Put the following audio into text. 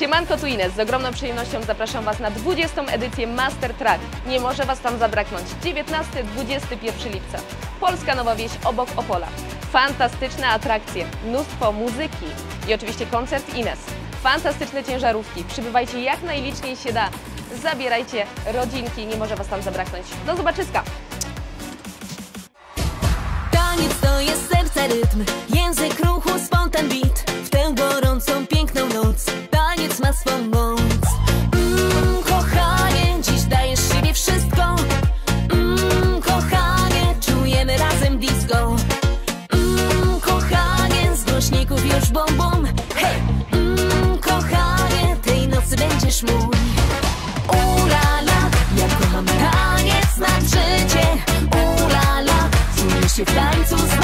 Siemanko, tu Ines. Z ogromną przyjemnością zapraszam Was na 20. edycję Master Track. Nie może Was tam zabraknąć. 19-21 lipca. Polska Nowa Wieś obok Opola. Fantastyczne atrakcje, mnóstwo muzyki i oczywiście koncert Ines. Fantastyczne ciężarówki. Przybywajcie jak najliczniej się da. Zabierajcie rodzinki, nie może Was tam zabraknąć. Do zobaczyska! Taniec to jest serce rytm, język ruchu, spontan beat. W tę gorącą, piękną noc taniec ma swą moc. Kochanie, dziś dajesz siebie wszystko. Kochanie, czujemy razem disco. Kochanie, z głośników już bum bum. Hej! Kochanie, tej nocy będziesz mój. Ulala, jak kocham taniec nad życie. Ulala, czuję się w tańcu.